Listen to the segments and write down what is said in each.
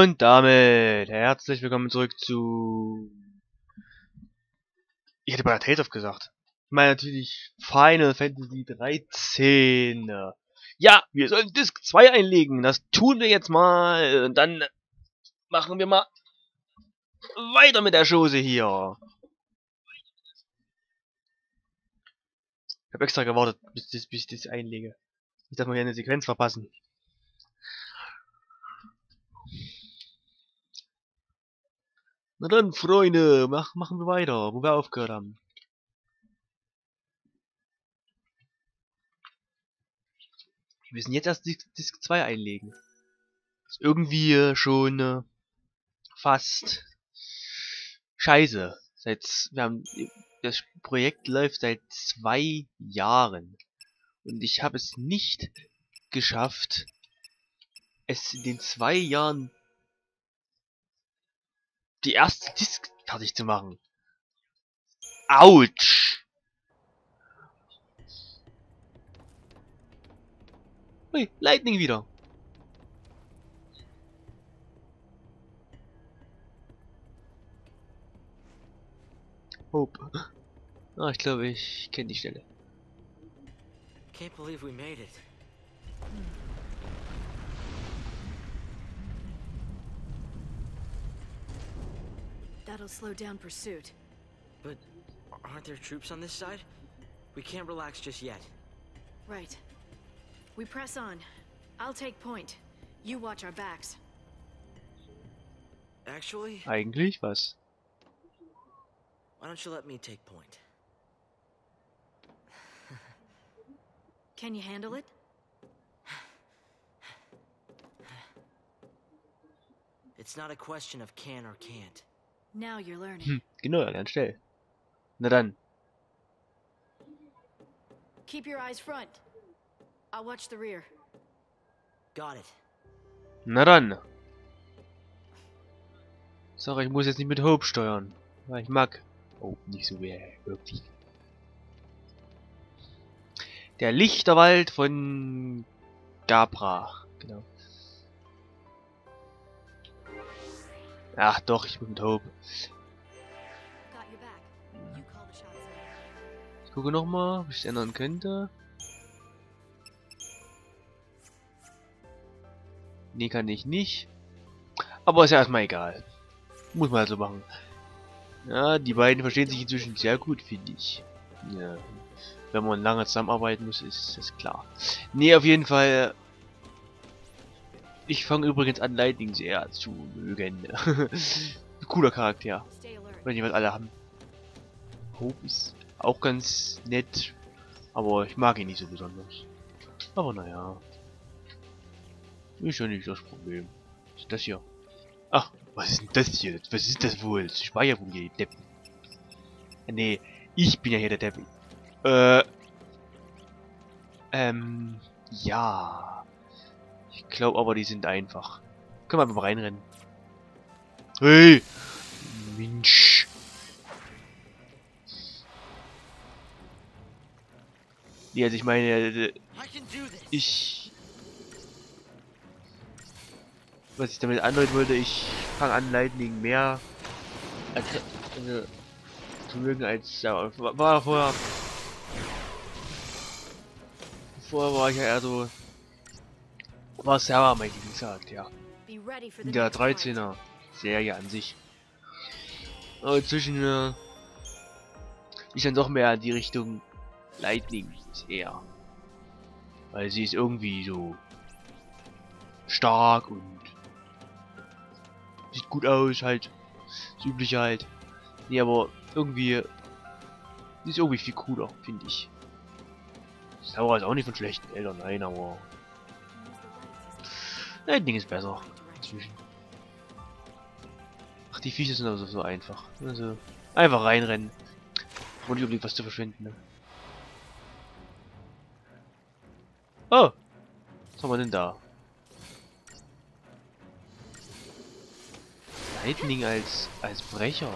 Und damit herzlich willkommen zurück zu... Ich hätte bei Tales of gesagt. Ich meine natürlich Final Fantasy 13. Ja, wir sollen Disc 2 einlegen. Das tun wir jetzt mal. Und dann machen wir mal weiter mit der Chose hier. Ich habe extra gewartet, bis ich das einlege. Nicht, dass wir hier eine Sequenz verpassen. Na dann, Freunde, machen wir weiter, wo wir aufgehört haben. Wir müssen jetzt erst Disc 2 einlegen. Ist irgendwie schon fast scheiße. Das Projekt läuft seit 2 Jahren. Und ich habe es nicht geschafft, es in den 2 Jahren die erste Disc fertig zu machen. Autsch! Ui, Lightning wieder. Hope. Ah, ich glaube, ich kenne die Stelle. Can't believe we made it. That'll slow down pursuit. But aren't there troops on this side? We can't relax just yet. Right. We press on. I'll take point. You watch our backs. Actually, Eigentlich was? why don't you let me take point? Can you handle it? It's not a question of can or can't. Now you're learning. Genau, ganz schnell. Na dann. Keep your eyes front. I'll watch the rear. Got it. Na dann. Sorry, ich muss jetzt nicht mit Hope steuern. Weil ich mag Hope nicht so wirklich. Der Lichterwald von Gabra. Genau. Ach doch, ich bin mit Hope. Got your back. You call the shots. Ich gucke nochmal, ob ich es ändern könnte. Nee, kann ich nicht. Aber ist ja erstmal egal. Muss man halt so machen. Ja, die beiden verstehen sich inzwischen sehr gut, finde ich. Ja. Wenn man lange zusammenarbeiten muss, ist das klar. Nee, auf jeden Fall. Ich fange übrigens an, Lightning sehr zu mögen. Cooler Charakter. Stay alert. Wenn die was alle haben. Hope ist auch ganz nett. Aber ich mag ihn nicht so besonders. Aber naja. Ist ja nicht das Problem. Was ist das hier? Ach, was ist denn das hier? Was ist das wohl? Das Speicherpunkt hier, die Deppen. Nee, ich bin ja hier der Depp. Ja. Ich glaube aber, die sind einfach. Können wir einfach mal reinrennen. Hey! Mensch! Nee, also ich meine, I can do this. Was ich damit andeuten wollte, ich fange an, Lightning mehr zu mögen als vorher war ich ja eher so, war Sarah mein Lieblingscharakter. Be ready for the In der next fight. 13er Serie an sich. Aber inzwischen ist dann doch mehr in die Richtung Lightning eher. Weil sie ist irgendwie so stark und sieht gut aus, halt. Das Übliche halt. Nee, aber irgendwie. Die ist irgendwie viel cooler, finde ich. Sauer ist auch nicht von schlechten Eltern, nein, aber. Lightning ist besser. Inzwischen. Ach, die Viecher sind also so einfach. Also, einfach reinrennen. Ohne unbedingt was zu verschwenden. Ne? Oh! Was haben wir denn da? Lightning als Brecher.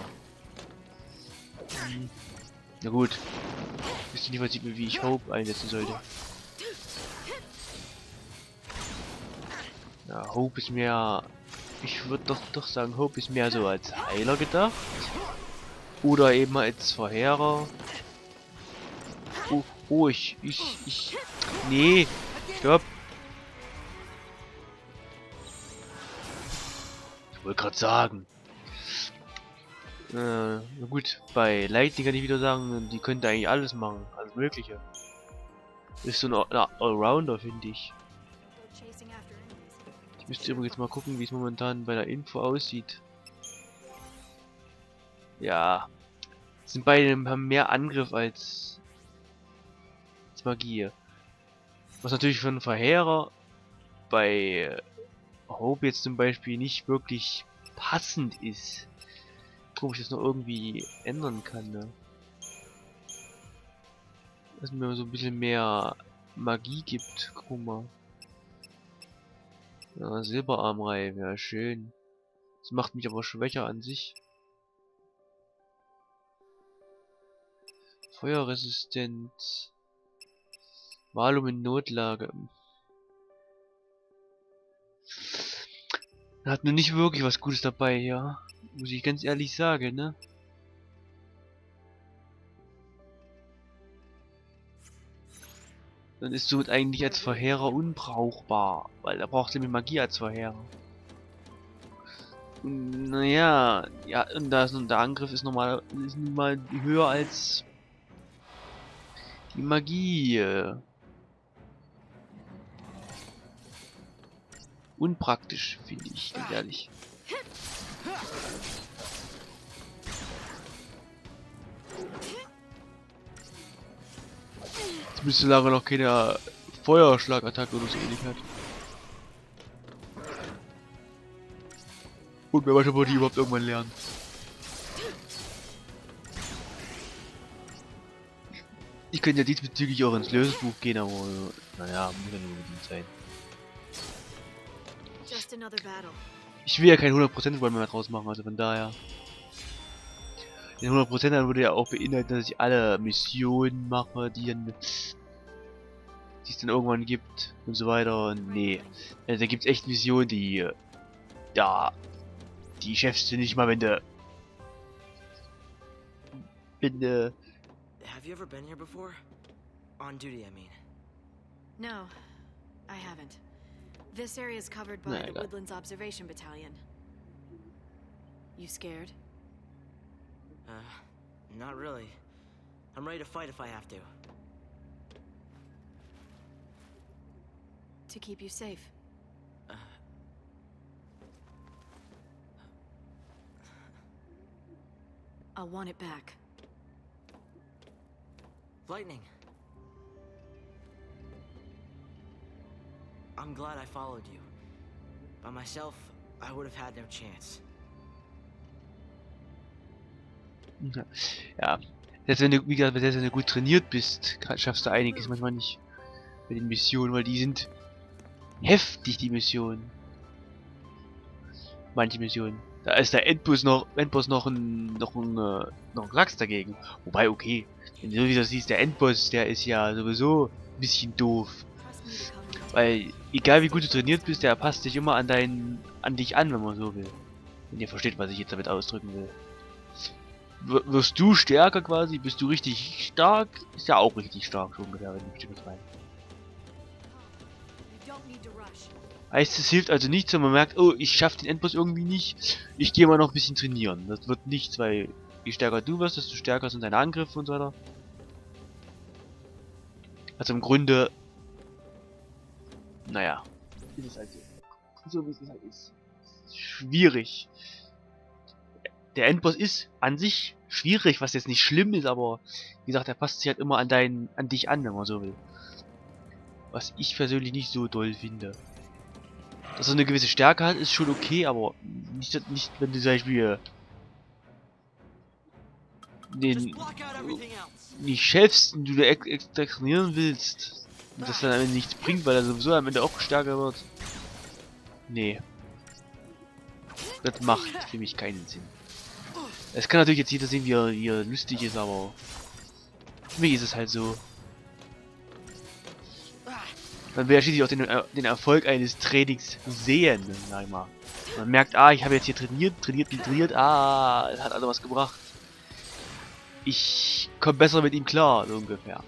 Na gut. Wisst ihr nicht, was wie ich Hope einsetzen sollte. Ja, Hope ist mehr Ich würde doch sagen, Hope ist mehr so als Heiler gedacht. Oder eben als Verheerer. Ich. Nee, stopp. Ich wollte gerade sagen. Na gut, bei Lightning kann ich wieder sagen, die könnte eigentlich alles machen. Alles Mögliche. Ist so ein Allrounder, finde ich. Ich müsste übrigens mal gucken, wie es momentan bei der Info aussieht. Ja. Sind beide haben mehr Angriff als Magie. Was natürlich für einen Verheerer bei Hope jetzt zum Beispiel nicht wirklich passend ist. Ob ich das noch irgendwie ändern kann, ne? Dass mir so ein bisschen mehr Magie gibt. Guck mal. Ja, Silberarmreihe wäre schön. Das macht mich aber schwächer an sich. Feuerresistent. Malum in Notlage. Hat nur nicht wirklich was Gutes dabei, ja. Muss ich ganz ehrlich sagen, ne? Dann ist somit eigentlich als Verheerer unbrauchbar, weil er braucht nämlich Magie als Verheerer. Und, naja, ja, und der Angriff ist normal, ist nun mal höher als die Magie. Unpraktisch, finde ich, ganz ehrlich. Jetzt müsste Lara noch keine Feuerschlagattacke oder so ähnlich hat. Und wer weiß, ob wir die überhaupt irgendwann lernen. Ich könnte ja diesbezüglich auch ins Lösungsbuch gehen, aber naja, muss ja nur unbedingt sein. Ich will ja kein 100% Run mehr draus machen, also von daher. Den 100% dann würde ja auch beinhalten, dass ich alle Missionen mache, die es dann irgendwann gibt und so weiter. Und nee, also da gibt es echt Missionen, die ja, die schaffst du nicht mal, wenn du Have you ever been here before? On duty, I mean. No, I haven't. This area is covered by the Woodlands Observation Battalion. You scared? Not really. I'm ready to fight if I have to. To keep you safe. I'll want it back. Lightning. I'm glad I followed you. By myself, I would have had no chance. Ja, selbst wenn du, wie gesagt, selbst wenn du gut trainiert bist, schaffst du einiges manchmal nicht bei den Missionen, weil die sind heftig, die Missionen. Manche Missionen. Da ist der Endboss noch ein Klacks dagegen. Wobei, okay, wenn du so wie du siehst, der Endboss, der ist ja sowieso ein bisschen doof. Weil, egal wie gut du trainiert bist, der passt sich immer an dich an, wenn man so will. Wenn ihr versteht, was ich jetzt damit ausdrücken will. Wirst du stärker quasi, bist du richtig stark, ist ja auch richtig stark so ungefähr, wenn du bestimmt rein. Heißt, es hilft also nichts, wenn man merkt, oh, ich schaffe den Endboss irgendwie nicht, ich gehe mal noch ein bisschen trainieren. Das wird nichts, weil je stärker du wirst, desto stärker sind deine Angriffe und so weiter. Also im Grunde, naja, ist es halt so. So wie es halt ist. Schwierig. Der Endboss ist an sich schwierig, was jetzt nicht schlimm ist, aber wie gesagt, er passt sich halt immer an dich an, wenn man so will. Was ich persönlich nicht so doll finde. Dass er eine gewisse Stärke hat, ist schon okay, aber nicht wenn du zum Beispiel den nicht schaffst und du extra trainieren willst und das dann am Ende nichts bringt, weil er sowieso am Ende auch stärker wird. Nee. Das macht für mich keinen Sinn. Es kann natürlich jetzt jeder sehen, wie er lustig ist, aber für mich ist es halt so. Man will ja schließlich auch den Erfolg eines Trainings sehen, sag ich mal. Man merkt, ah, ich habe jetzt hier trainiert, ah, es hat also was gebracht. Ich komme besser mit ihm klar, so ungefähr.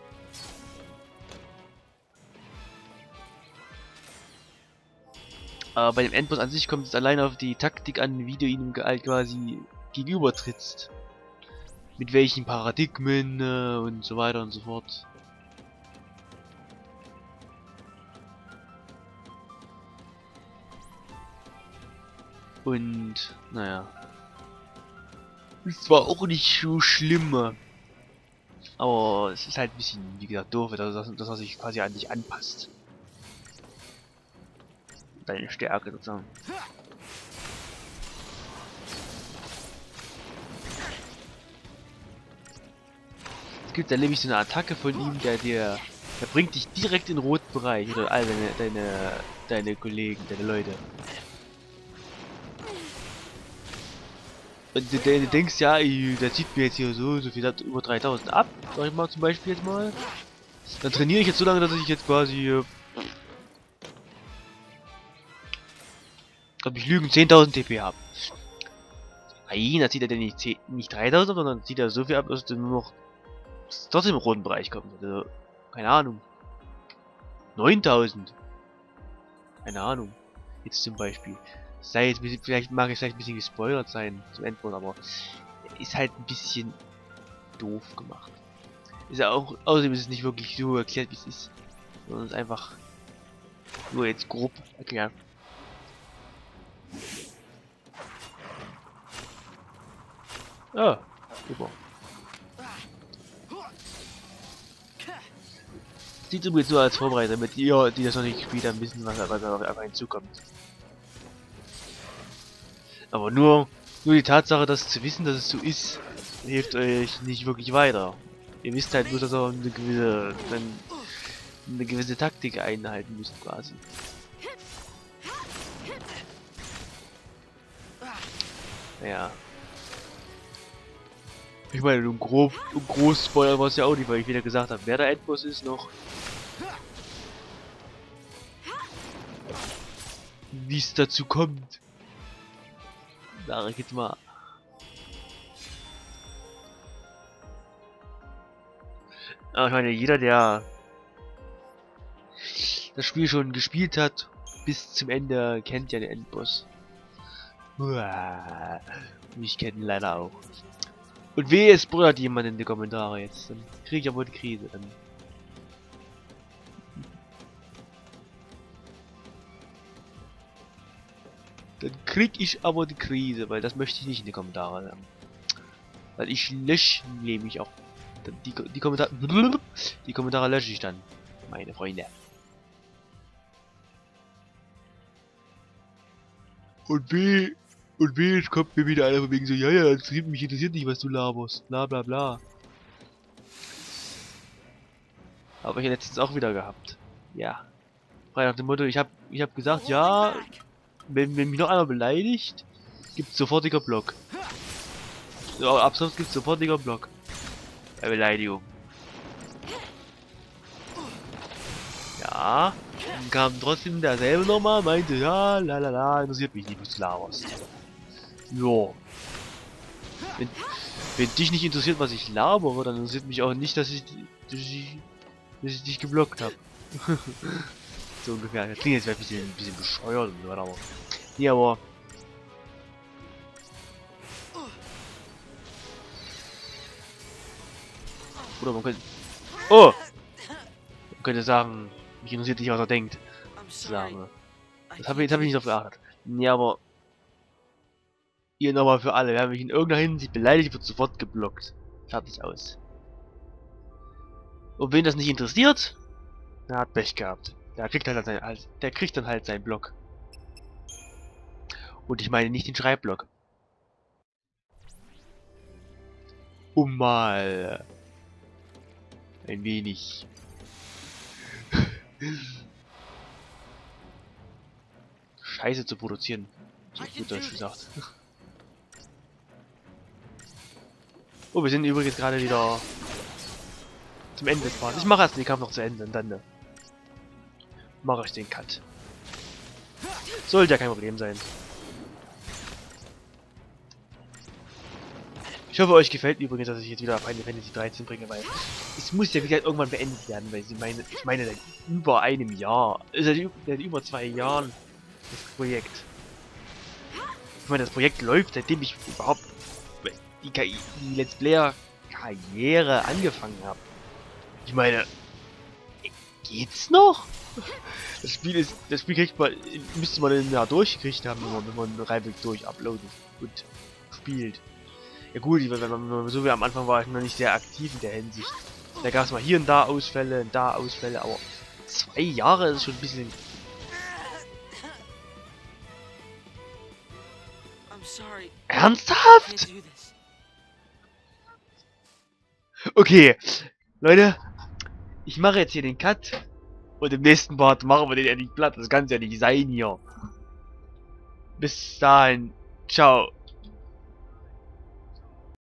Aber bei dem Endboss an sich kommt es allein auf die Taktik an, wie du ihm quasi gegenübertrittst. Mit welchen Paradigmen und so weiter und so fort. Und, naja. Ist zwar auch nicht so schlimm, aber es ist halt ein bisschen, wie gesagt, doof, dass er sich quasi an dich anpasst. Deine Stärke sozusagen. Es gibt da nämlich so eine Attacke von ihm, der bringt dich direkt in den roten Bereich, oder all deine Kollegen, deine Leute. Und du denkst, ja, der zieht mir jetzt hier so viel über 3000 ab, sag ich mal zum Beispiel jetzt mal. Dann trainiere ich jetzt so lange, dass ich jetzt quasi, ob ich lügen, 10.000 TP habe. Nein, da zieht er denn nicht 3000, sondern zieht er so viel ab, dass du nur noch trotzdem im roten Bereich kommt. Also, keine Ahnung. 9000. Keine Ahnung. Jetzt zum Beispiel. Sei jetzt vielleicht mag es vielleicht ein bisschen gespoilert sein zum Endboss, aber ist halt ein bisschen doof gemacht. Ist ja auch, außerdem ist es nicht wirklich so erklärt, wie es ist, sondern es ist einfach nur jetzt grob erklärt. Ah, super. Sieht übrigens nur als Vorbereitung, damit ihr, die das noch nicht gespielt haben, wissen, was da einfach hinzukommt. Aber nur die Tatsache, dass zu wissen, dass es so ist, hilft euch nicht wirklich weiter. Ihr wisst halt nur, dass ihr eine gewisse Taktik einhalten müsst, quasi. Ja. Ich meine, groß Spoiler war es ja auch nicht, weil ich wieder gesagt habe, wer der Endboss ist noch. Wie es dazu kommt. Sag ich jetzt mal. Aber ich meine, jeder, der das Spiel schon gespielt hat, bis zum Ende, kennt ja den Endboss. Mich kennen leider auch. Und wehe, es spoilert jemand in die Kommentare jetzt. Dann krieg ich aber die Krise. Dann krieg ich aber die Krise, weil das möchte ich nicht in die Kommentare haben. Weil ich lösche nämlich auch die Kommentare. Die Kommentare lösche ich dann, meine Freunde. Und weh, es kommt mir wieder einer von wegen so, ja, mich interessiert nicht, was du laberst, bla bla bla. Habe ich ja letztens auch wieder gehabt. Ja. Frei nach dem Motto, ich hab gesagt, ja, wenn mich noch einer beleidigt, gibt's sofortiger Block. So, ab sonst gibt's sofortiger Block. Beleidigung. Ja. Dann kam trotzdem derselbe nochmal, meinte, ja, lalala, interessiert mich nicht, was du laberst. Jo. Wenn dich nicht interessiert, was ich labere, dann interessiert mich auch nicht, dass ich dich geblockt habe. So ungefähr. Das klingt jetzt ein bisschen bescheuert und so weiter, aber. Nee, aber. Oder man könnte. Oh! Man könnte sagen, mich interessiert nicht, was er denkt. Sagen. Das hab ich nicht drauf geachtet. Nee, aber. Hier nochmal für alle. Wer mich in irgendeiner Hinsicht beleidigt, wird sofort geblockt. Fertig aus. Und wen das nicht interessiert, der hat Pech gehabt. Der kriegt dann halt seinen Block. Und ich meine nicht den Schreibblock. Um mal ein wenig Scheiße zu produzieren. So gut Deutsch gesagt. Oh, wir sind übrigens gerade wieder zum Ende des Parts. Ich mache erst den Kampf noch zu Ende und dann mache ich den Cut. Sollte ja kein Problem sein. Ich hoffe, euch gefällt übrigens, dass ich jetzt wieder Final Fantasy 13 bringe, weil es muss ja wieder irgendwann beendet werden, weil ich meine seit über einem Jahr, seit über 2 Jahren das Projekt. Ich meine, das Projekt läuft, seitdem ich überhaupt die Let's Player Karriere angefangen habe. Ich meine, geht's noch? Das Spiel kriegt man, müsste man in einem Jahr durchgekriegt haben, wenn man Reibig durch uploadet und spielt. Ja gut, wenn man so wie am Anfang war ich noch nicht sehr aktiv in der Hinsicht. Da gab es mal hier und da Ausfälle, aber 2 Jahre ist schon ein bisschen. I'm sorry. Ernsthaft? Can't do this. Okay, Leute, ich mache jetzt hier den Cut und im nächsten Part machen wir den endlich platt. Das kann ja nicht sein hier. Bis dahin, ciao.